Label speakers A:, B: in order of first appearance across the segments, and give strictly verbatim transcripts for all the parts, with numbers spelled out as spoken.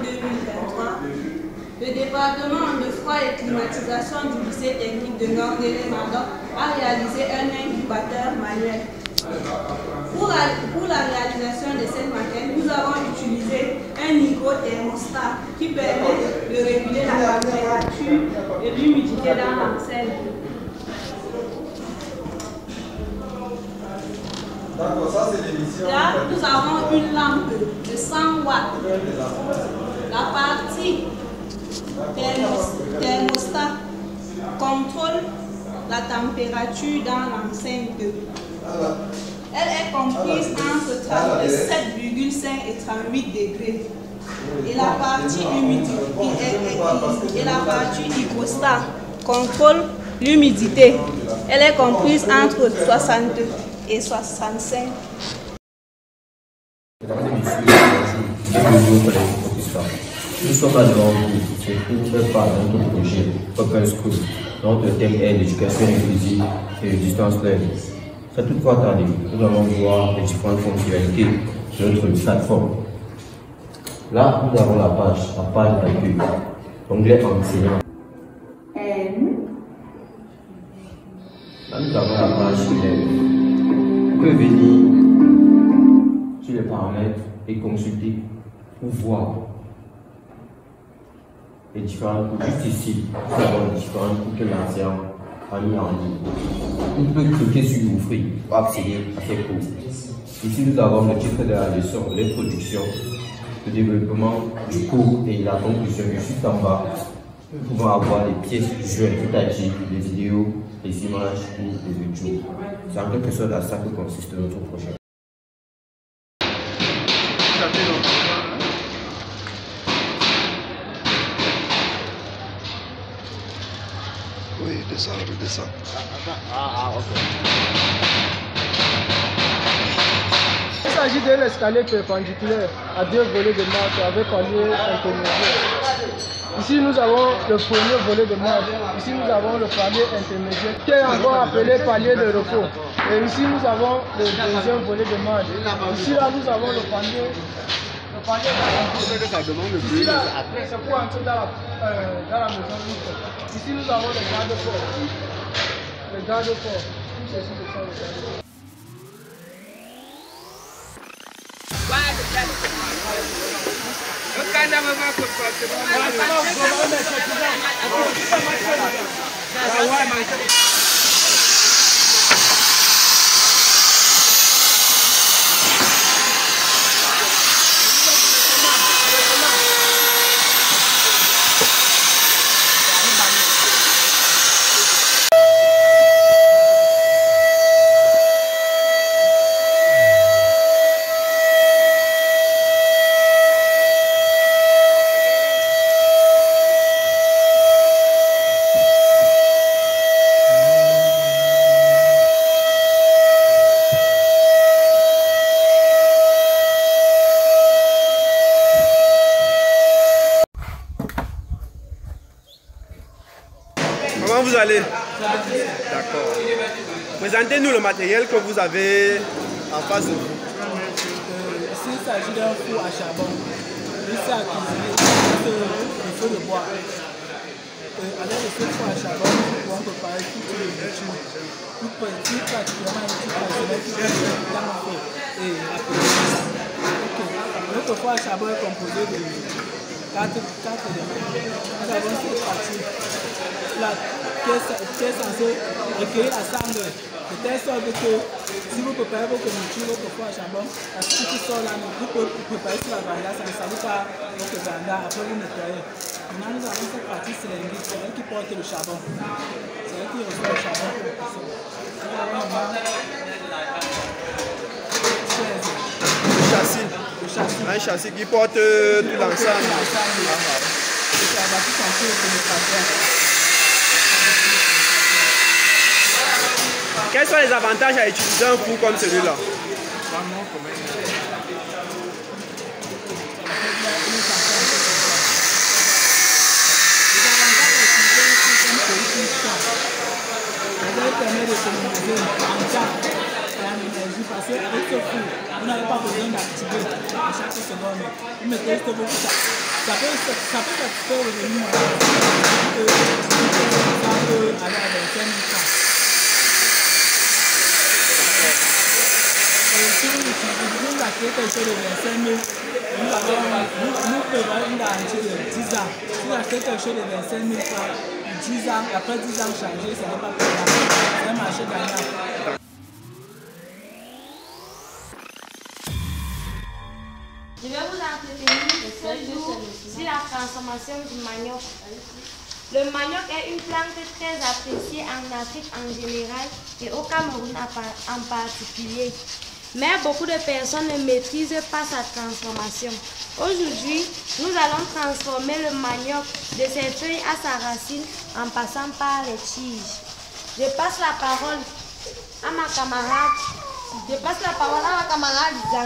A: deux mille vingt-trois, le département de froid et climatisation du lycée technique de Nordélé-Manda a réalisé un incubateur manuel. Pour la, pour la réalisation de cette maquette, nous avons utilisé un micro-thermostat qui permet de réguler la température et l'humidité dans l'enceinte. Là, nous avons une lampe de cent watts. La partie thermostat contrôle la température dans l'enceinte. Elle est comprise entre trente-sept virgule cinq et trente-huit degrés. Et la partie humidité et la partie hygrostat contrôle l'humidité. Elle est comprise entre soixante et soixante-cinq.
B: Nous sommes là devant vous, c'est pour faire part de notre projet Open School, dont le thème est l'éducation inclusive et le distance learning. C'est toutefois tardé, nous allons voir les différentes fonctionnalités de notre plateforme. Là, nous avons la page, la page d'accueil, l'onglet enseignant. Là, nous avons la page élève. Vous pouvez venir sur les paramètres et consulter ou voir les différents cours. Juste ici, nous avons les différents cours que l'enseignant a mis en ligne. Vous pouvez cliquer sur l'ouvrir pour accéder à ces cours. Ici, nous avons le titre de la leçon, l'introduction, le développement du cours et la conclusion. Juste en bas, nous pouvons avoir les pièces jointes, c'est-à-dire les vidéos, les images ou les audios. C'est en quelque sorte à ça que consiste notre projet.
C: Oui, descends, redescends.
D: Ah, ah, ok. Il s'agit d'un escalier perpendiculaire à deux volets de marche avec palier intermédiaire. Ici, nous avons le premier volet de marche. Ici, nous avons le palier intermédiaire qui est encore appelé palier de repos. Et ici, nous avons le deuxième volet de marche. Ici, là, nous avons le palier. Le palier de
C: ça demande le
D: Ici, là, c'est pour entrer dans la, euh, dans la maison. Ici, nous avons le garde-corps. Le garde-corps. Tout ceci, ce sont les garde-corps.
E: Comment vous allez? D'accord. Présentez-nous le matériel que vous avez en face de vous.
D: Ici, il s'agit d'un four à charbon. Ici, à cuisiner, le feu de bois. Euh, avec le feu de four à charbon, nous pouvons préparer toutes les nourritures. Tout petit, particulièrement une petite personnelle qui est dans le feu. Et notre four à charbon est composé de quatre éléments. Nous avons cette partie là qui est censée recueillir la cendre de telle sorte que si vous préparez votre nourriture, votre four à charbon, la suite qui sort là, vous pouvez préparer sur la vanda, ça ne salue pas votre vanda, après vous nettoyez. Maintenant nous avons cette partie cylindrique, c'est elle qui porte le charbon. C'est elle qui reçoit le charbon pour le poisson. Nous avons
E: Le châssis.
D: le châssis.
E: Un châssis qui porte euh, tout l'ensemble.
D: C'est la bâtisse en cours de pénétration.
E: Quels sont les avantages à utiliser un four comme celui-là?
D: Parce qu'avec ce four, vous n'avez pas besoin d'activer changer à chaque seconde. Vous mettez juste beaucoup ça. Ça peut, ça peut satisfaire le revenu moyen. Ça peut aller à vingt-cinq mille francs. Et si vous utilisez la clé quelque chose de vingt-cinq mille, nous, avons, nous, nous prévoyons une garantie de dix ans. Si vous achetez quelque chose de vingt-cinq mille francs, dix ans, après dix ans changé, ça n'est pas payable. C'est un marché gagnant.
F: Je vais vous entretenir toujours sur la transformation du manioc. Le manioc est une plante très appréciée en Afrique en général et au Cameroun en particulier. Mais beaucoup de personnes ne maîtrisent pas sa transformation. Aujourd'hui, nous allons transformer le manioc de ses feuilles à sa racine en passant par les tiges. Je passe la parole à ma camarade. Je passe la parole à ma camarade Zhang,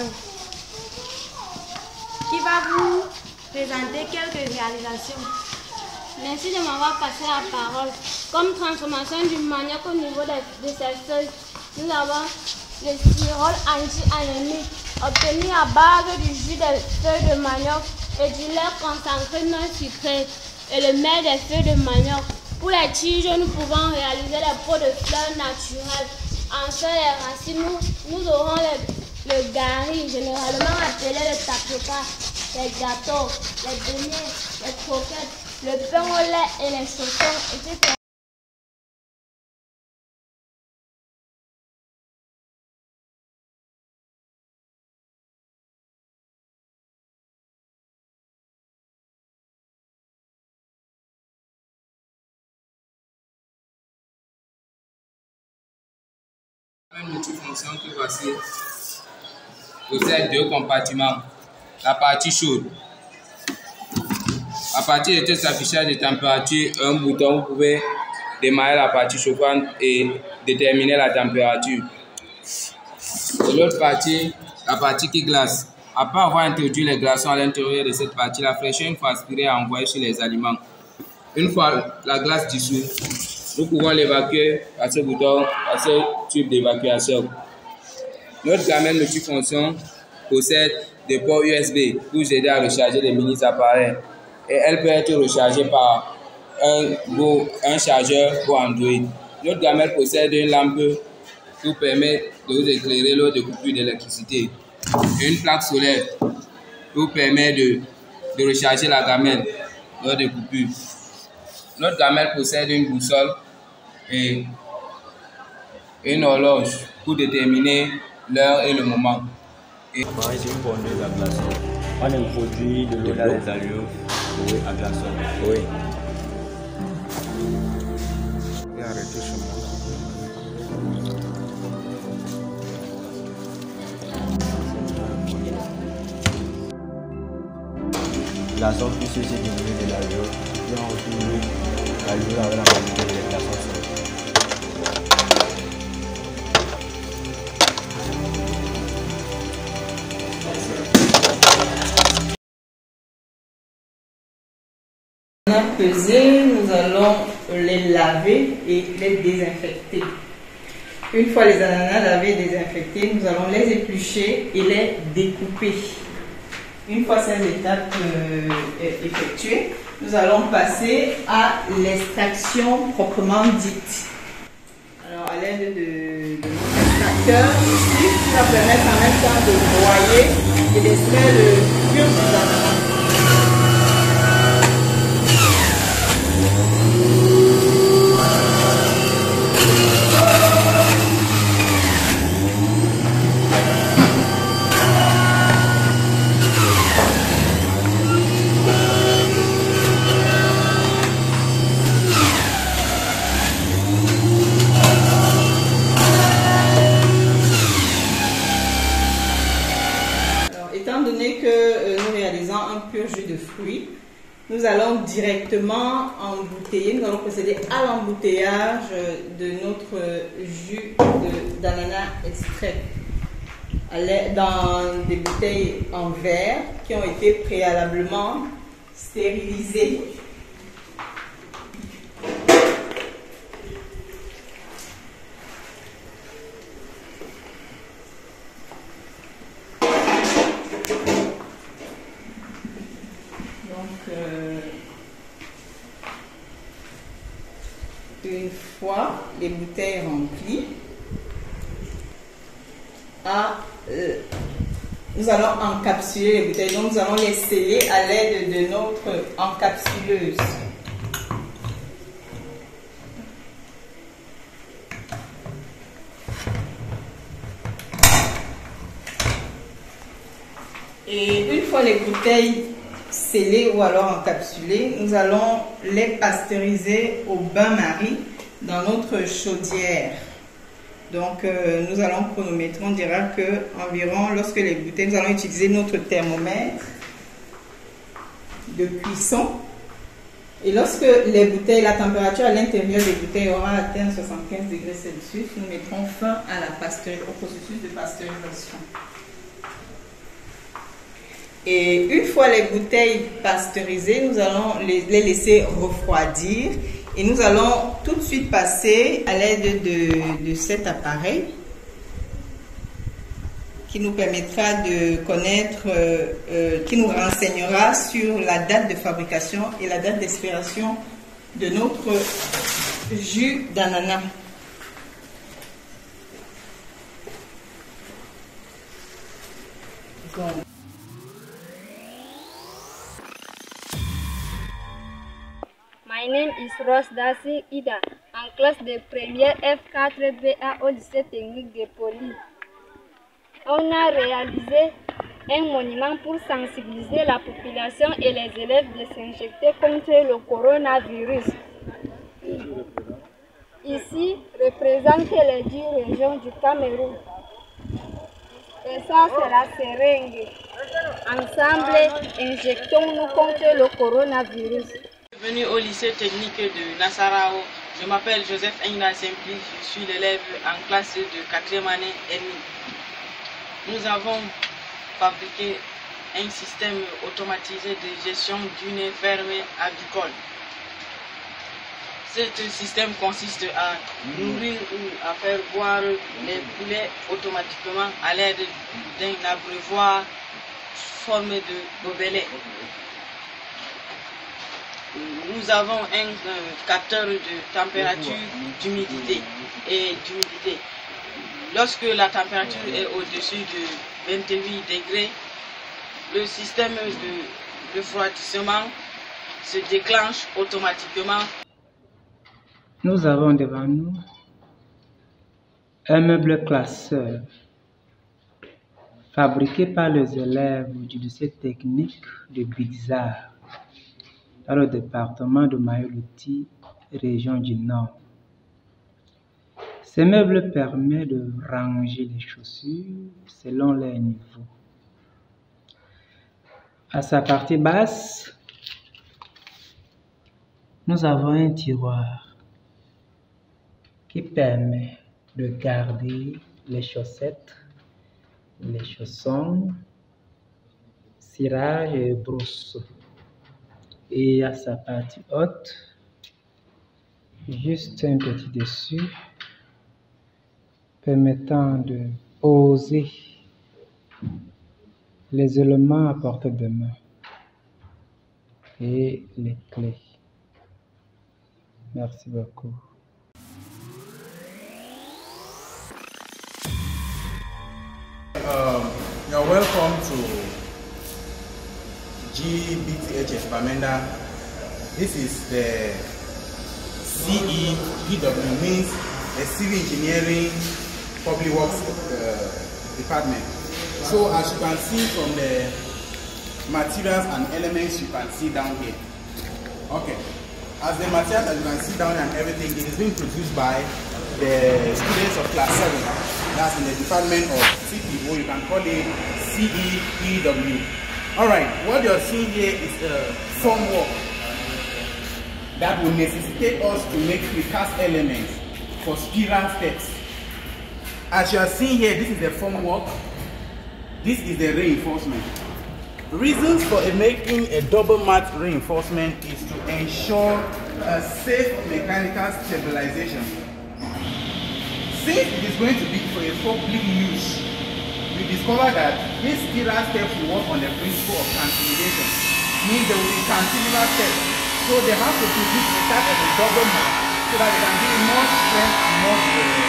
F: qui va vous présenter quelques réalisations.
G: Merci de m'avoir passé la parole. Comme transformation du manioc au niveau de, de ses feuilles, nous avons le styrol anti-anémique obtenu à base du jus des feuilles de manioc et du lait concentré non sucré et le miel des feuilles de manioc. Pour les tiges, nous pouvons réaliser des pots de fleurs naturelles. En fait, les racines, nous, nous aurons les, le gari, généralement appelé le tapioca, les gâteaux, les beignets, les croquettes, le pain au lait et les chaussons, et cetera.
H: Une multifonction qui voici possède deux compartiments. La partie chaude. À partir de cet affichage de température, un bouton, vous pouvez démarrer la partie chauffante et déterminer la température. Et l'autre partie, la partie qui glace. Après avoir introduit les glaçons à l'intérieur de cette partie, la fraîcheur une fois aspirée est envoyée sur les aliments. Une fois la glace dissoute, nous pouvons l'évacuer à ce bouton, à ce tube d'évacuation. Notre gamelle multifonction possède des ports U S B pour aider à recharger les mini-appareils. Et elle peut être rechargée par un, un chargeur pour Android. Notre gamelle possède une lampe qui permet de vous éclairer lors de coupures d'électricité. Et une plaque solaire qui vous permet de, de recharger la gamelle lors de coupures. Notre gamelle possède une boussole et une horloge pour déterminer l'heure et le moment. Et...
I: C'est une bonne à glaçons. On introduit de l'eau dans les allures oui, à glaçons. Oui.
E: Et arrêtez chez moi.
I: Glaçons puis ceci diminue de l'allure. Puis on retrouve l'allure avec la quantité des glaçons.
A: Pesés, nous allons les laver et les désinfecter. Une fois les ananas lavés et désinfectés, nous allons les éplucher et les découper. Une fois ces étapes euh, effectuées, nous allons passer à l'extraction proprement dite. Alors, à l'aide de, de l'extracteur, ici, qui va permettre en même temps de broyer et d'extraire le pur des ananas. Jus de fruits, nous allons directement embouteiller, nous allons procéder à l'embouteillage de notre jus d'ananas extrait dans des bouteilles en verre qui ont été préalablement stérilisées. une fois les bouteilles remplies, à, euh, nous allons encapsuler les bouteilles. Donc nous allons les sceller à l'aide de notre encapsuleuse. Et une fois les bouteilles scellées ou alors encapsulées, nous allons les pasteuriser au bain-marie dans notre chaudière. Donc euh, nous allons chronométrer, on dira que environ lorsque les bouteilles, nous allons utiliser notre thermomètre de cuisson. Et lorsque les bouteilles, la température à l'intérieur des bouteilles aura atteint soixante-quinze degrés Celsius, nous mettrons fin à la pasteurisation, au processus de pasteurisation. Et une fois les bouteilles pasteurisées, nous allons les, les laisser refroidir et nous allons tout de suite passer à l'aide de, de cet appareil qui nous permettra de connaître, euh, euh, qui nous renseignera sur la date de fabrication et la date d'expiration de notre jus d'ananas. Donc,
G: My name is Rose Dasi Ida, en classe de première F quatre B A au lycée technique de Poli. On a réalisé un monument pour sensibiliser la population et les élèves de s'injecter contre le coronavirus. Ici, représente les dix régions du Cameroun. Et ça, c'est la seringue. Ensemble, injectons-nous contre le coronavirus.
J: Bienvenue au lycée technique de Nassarao. Je m'appelle Joseph Aina Simpli, je suis l'élève en classe de quatrième année R I. Nous avons fabriqué un système automatisé de gestion d'une ferme avicole. Ce système consiste à nourrir ou à faire boire les poulets automatiquement à l'aide d'un abreuvoir formé de gobelets. Nous avons un euh, capteur de température, d'humidité et d'humidité. Lorsque la température est au-dessus de vingt-huit degrés, le système de refroidissement se déclenche automatiquement.
D: Nous avons devant nous un meuble classeur fabriqué par les élèves du lycée technique de Bizarre, dans le département de Mayo-Loti, région du Nord. Ce meuble permet de ranger les chaussures selon leur niveau. À sa partie basse, nous avons un tiroir qui permet de garder les chaussettes, les chaussons, cirage et brosse. Et à sa partie haute, juste un petit dessus permettant de poser les éléments à portée de main et les clés. Merci beaucoup.
K: Um, you're welcome to G B T H S Bamenda. This is the C E P W, means the Civil Engineering Public Works uh, Department. So as you can see from the materials and elements you can see down here. Okay. As the materials that you can see down here and everything, it is being produced by the students of class seven. That's in the department of C P O. You can call it C E P W. Alright, what you're seeing here is a formwork that will necessitate us to make precast elements for spiral steps. As you are seeing here, this is the formwork, this is the reinforcement. Reasons for making a double mat reinforcement is to ensure a safe mechanical stabilization. Since it is going to be for a public use, we discovered that these spiral steps will work on the principle of cantileveration, means there will be cantilever steps. So they have to produce a type of a double mat so that it can give you more strength and more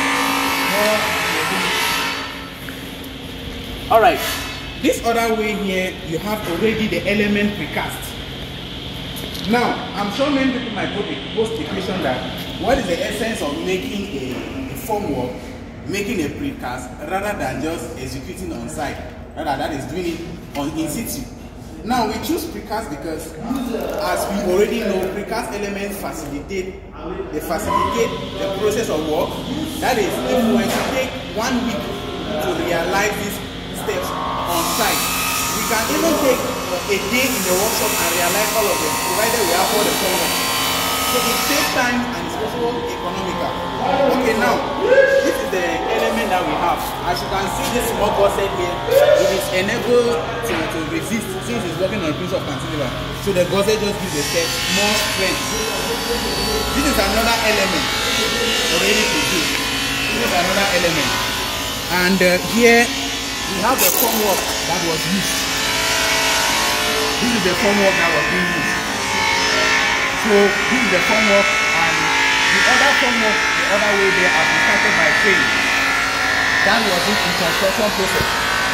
K: more. Alright, this other way here, you have already the element precast. Now, I'm sure many people might post the question that what is the essence of making a, a formwork, making a precast, rather than just executing on site, rather that is doing it on in situ. Now, we choose precast because, as we already know, precast elements facilitate, they facilitate the process of work. That is, if we were to take one week to realize these steps on site, we can even take a day in the workshop and realize all of them, provided we have all the formwork. So it saves time and it's also economical. Okay, now, this is the element that we have. As you can see, this small gusset here, it is enabled to, to resist since it's working on a piece of cantilever. So the gusset just gives the step more strength. This is another element already produced. This is another element. And uh, here we have the formwork that was used. This is the formwork that was being used. So this is the formwork, and the other formwork, the other way there, has been started by crane. That was it in construction process.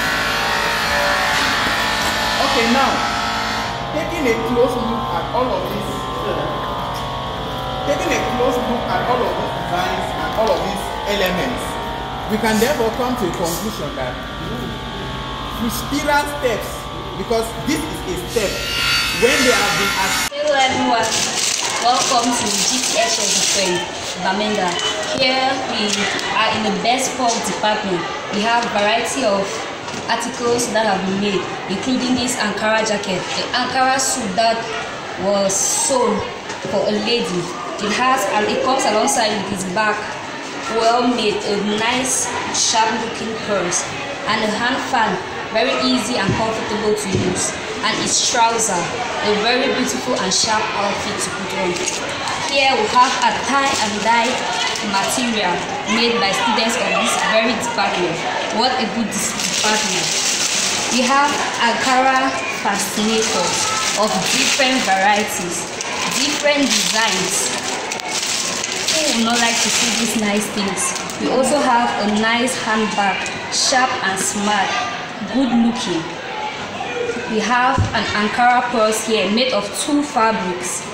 K: Okay, now taking a close look at all of this, taking a close look at all of these designs and all of these elements, we can therefore come to a conclusion that with spiral steps, because this is a step, when they have been asked.
L: Hello everyone, welcome to G T H S Bamenda. Here we are in the best pork department. We have variety of articles that have been made, including this Ankara jacket, the Ankara suit that was sewn for a lady. It has and it comes alongside with its back, well made, a nice sharp looking purse, and a hand fan, very easy and comfortable to use. And its trouser, a very beautiful and sharp outfit to put on. Here we have a tie and dye material made by students of this very department. What a good department. We have Ankara fascinators of different varieties, different designs. Who would not like to see these nice things? We also have a nice handbag, sharp and smart, good looking. We have an Ankara purse here made of two fabrics.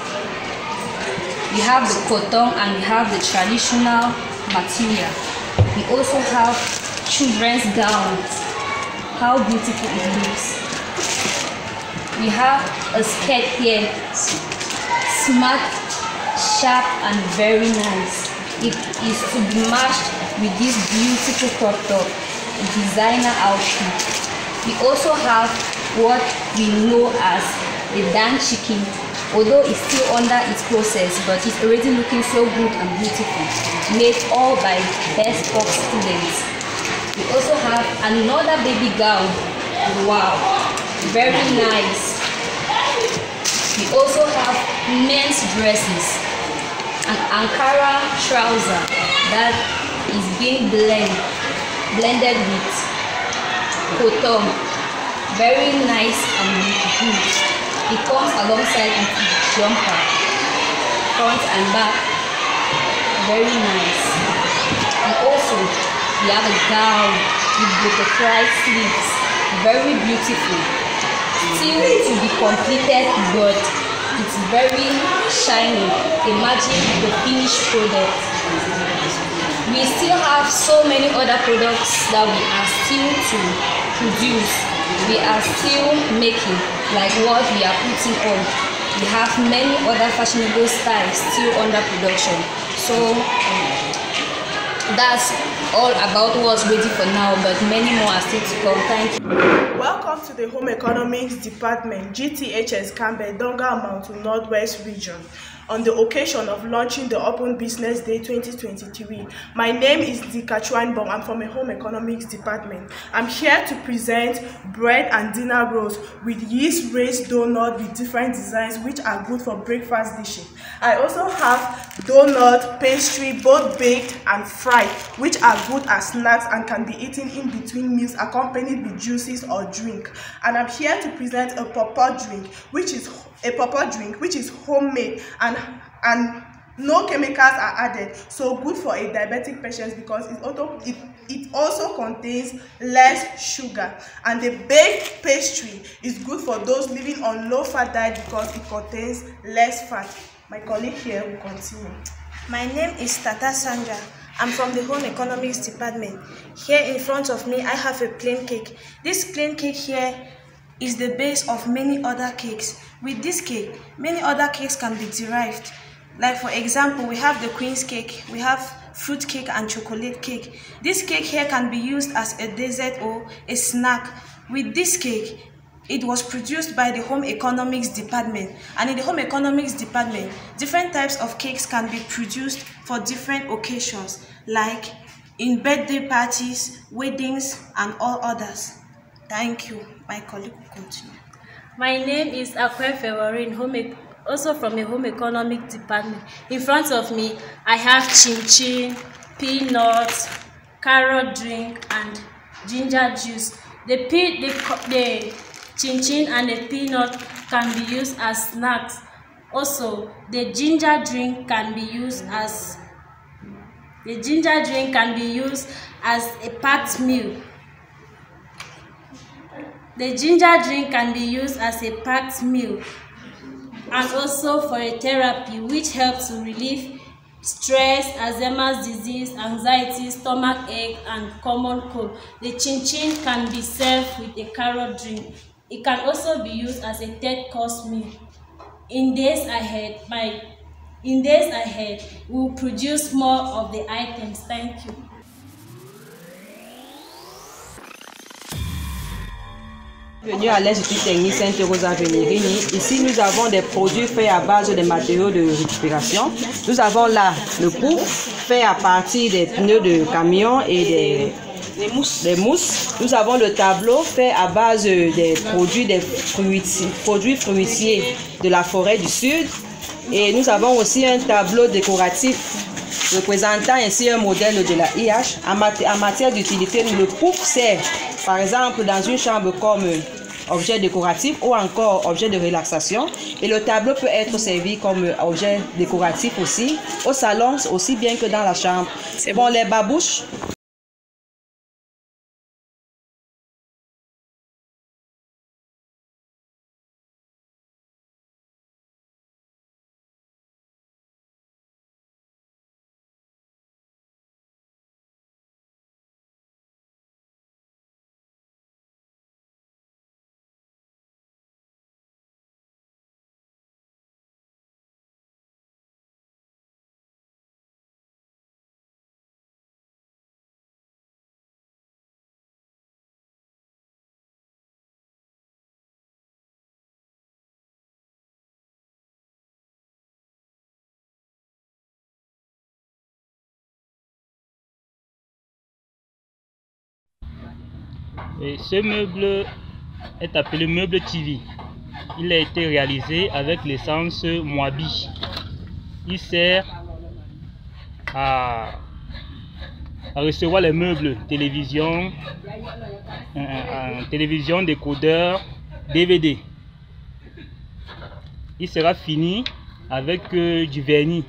L: We have the cotton and we have the traditional material. We also have children's gowns. How beautiful it looks. We have a skirt here, smart, sharp and very nice. It is to be matched with this beautiful crop top, a designer outfit. We also have what we know as the Dan chicken, although it's still under its process, but it's already looking so good and beautiful, made all by best pop students. We also have another baby gown. Wow, very nice. We also have men's dresses, an Ankara trouser that is being blend, blended with cotton. Very nice and good. It comes alongside with the jumper, front and back. Very nice. And also we have a gown with butterfly sleeves. Very beautiful. Still to be completed, but it's very shiny. Imagine the finished product. We still have so many other products that we are still to produce. We are still making, like what we are putting on. We have many other fashionable styles still under production. So that's all about what's ready for now, but many more are still to come. Thank you.
M: Welcome to the Home Economics Department, G T H S Cambe Donga Mountain Northwest Region, on the occasion of launching the Open Business Day twenty twenty-three. My name is Dika Chuanbong. I'm from the Home Economics Department. I'm here to present bread and dinner rolls with yeast raised donut with different designs which are good for breakfast dishes. I also have donut, pastry, both baked and fried, which are good as snacks and can be eaten in between meals accompanied with juices or drink. And I'm here to present a pawpaw drink, which is a pawpaw drink which is homemade and and No chemicals are added, so good for a diabetic patient because it also, it, it also contains less sugar. And the baked pastry is good for those living on low-fat diet because it contains less fat. My colleague here will continue.
N: My name is Tata Sandra. I'm from the Home Economics Department. Here in front of me, I have a plain cake. This plain cake here is the base of many other cakes. With this cake, many other cakes can be derived. Like for example, we have the Queen's cake, we have fruit cake and chocolate cake. This cake here can be used as a dessert or a snack. With this cake, it was produced by the Home Economics Department. And in the Home Economics Department, different types of cakes can be produced for different occasions, like in birthday parties, weddings, and all others. Thank you. My colleague will continue.
O: My name is Akwe Feworin, home also from the Home Economic Department. In front of me, I have chin-chin, peanuts, carrot drink, and ginger juice. The, the, the chin-chin and the peanut can be used as snacks. Also, the ginger drink can be used as the ginger drink can be used as a packed meal. The ginger drink can be used as a packed meal and also for a therapy which helps to relieve stress, Alzheimer's disease, anxiety, stomach ache, and common cold. The chin-chin can be served with a carrot drink. It can also be used as a third course meal. In days ahead, my in days ahead, we will produce more of the items. Thank you.
P: Bienvenue à l'Institut technique Sainte-Rosa Vénérini. Ici, nous avons des produits faits à base de matériaux de récupération. Nous avons là le pouf fait à partir des pneus de camion et des, des, mousses. des mousses. Nous avons le tableau fait à base des produits, des fruitiers, produits fruitiers de la forêt du Sud. Et nous avons aussi un tableau décoratif représentant ainsi un modèle de la I H. En, mat en matière d'utilité, le pouf sert par exemple dans une chambre comme objet décoratif ou encore objet de relaxation. Et le tableau peut être servi comme objet décoratif aussi, au salon aussi bien que dans la chambre. C'est bon, les babouches.
Q: Et ce meuble est appelé meuble T V. Il a été réalisé avec l'essence Moabi. Il sert à, à recevoir les meubles télévision, un, un, un télévision, décodeur, D V D. Il sera fini avec euh, du vernis.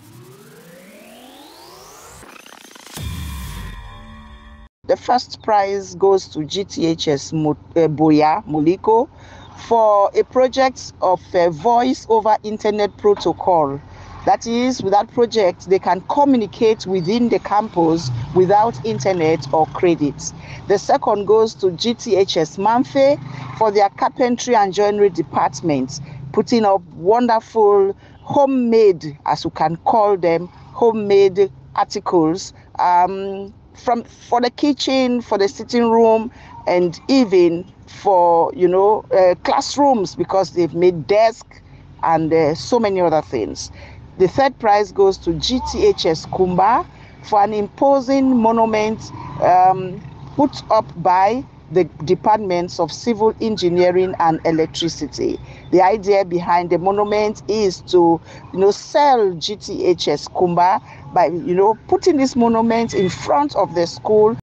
R: The first prize goes to G T H S Mo uh, Boya Moliko for a project of uh, voice over internet protocol. That is, with that project, they can communicate within the campus without internet or credits. The second goes to G T H S Manfe for their carpentry and joinery department, putting up wonderful homemade, as you can call them, homemade articles. Um, From for the kitchen, for the sitting room, and even for you know uh, classrooms, because they've made desks and uh, so many other things. The third prize goes to G T H S Kumba for an imposing monument um, put up by the departments of civil engineering and electricity. The idea behind the monument is to you know sell G T H S Kumba by you know putting this monument in front of the school.